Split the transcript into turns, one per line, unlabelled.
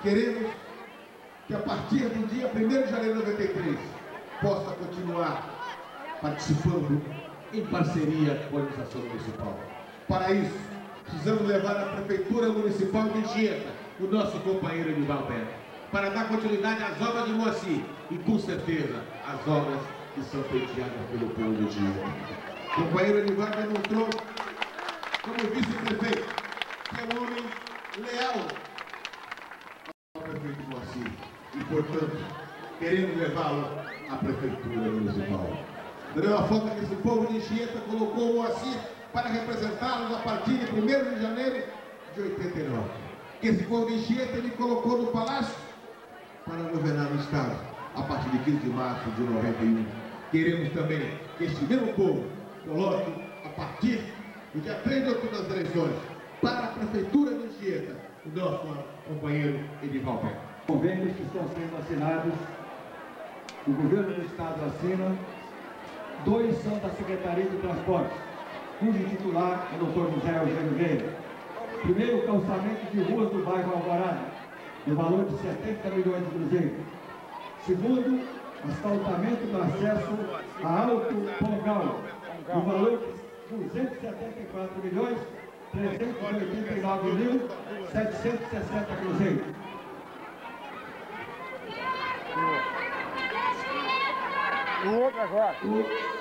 Queremos que a partir do dia 1º de janeiro de 93 possa continuar participando em parceria com a administração municipal. Para isso, precisamos levar à Prefeitura Municipal de Anchieta o nosso companheiro Edivaldo Beto, para dar continuidade às obras de Moacir e, com certeza, às obras que são pleiteadas pelo povo de Anchieta. O companheiro Edivaldo demonstrou, como vice-prefeito, que é um homem leal ao prefeito Moacir e, portanto, queremos levá-lo à Prefeitura Municipal. Da mesma forma que esse povo de Anchieta colocou o Moacir para representá-los a partir de 1º de janeiro de 89. Que esse povo de Anchieta ele colocou no Palácio para governar o Estado a partir de 15 de março de 91. Queremos também que esse mesmo povo coloque a partir do dia 3 de outubro das eleições para a Prefeitura de Anchieta o nosso companheiro Edivaldo Beto.
Convênios que estão sendo assinados, o governo do Estado assina, 2 são da Secretaria de Transportes, cujo titular é o Dr. José Eugênio Vieira. Primeiro, o calçamento de ruas do bairro Alvorada, no valor de 70 milhões de cruzeiros. Segundo, asfaltamento do acesso a Alto Pongal, no valor de 274 milhões 389.760 cruzeiros.
O outro agora.